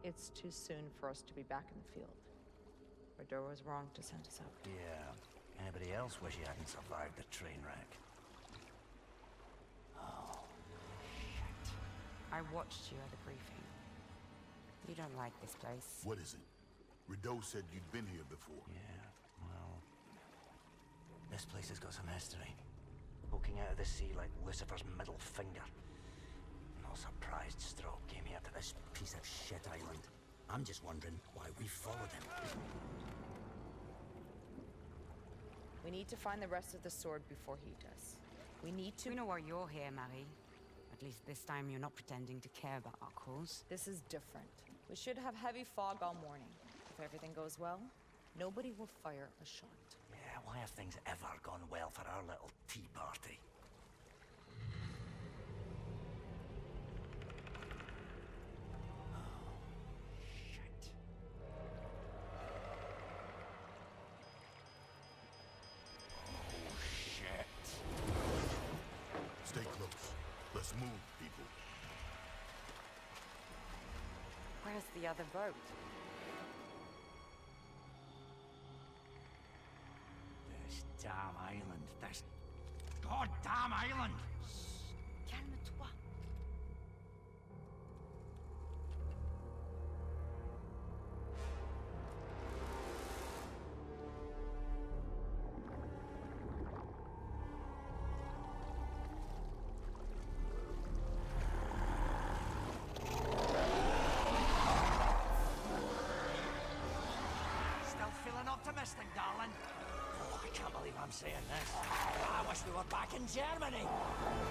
It's too soon for us to be back in the field. Rideau was wrong to send us out. Yeah. Anybody else wish he hadn't survived the train wreck? Oh, shit. I watched you at the briefing. You don't like this place. What is it? Rideau said you'd been here before. Yeah, well... this place has got some history. Poking out of the sea like Lucifer's middle finger. No surprised Stroke came here to this piece of shit island. I'm just wondering why we followed him. We need to find the rest of the sword before he does. We need to... We know why you're here, Marie. At least this time you're not pretending to care about our cause. This is different. We should have heavy fog all morning. If everything goes well, nobody will fire a shot. Yeah, why have things ever gone well for our little tea party? Oh, shit. Oh, shit. Stay close. Let's move, people. Where's the other boat? This damn island. This goddamn island! Calme-toi. Optimistic, darling. Oh, I can't believe I'm saying this. I wish we were back in Germany.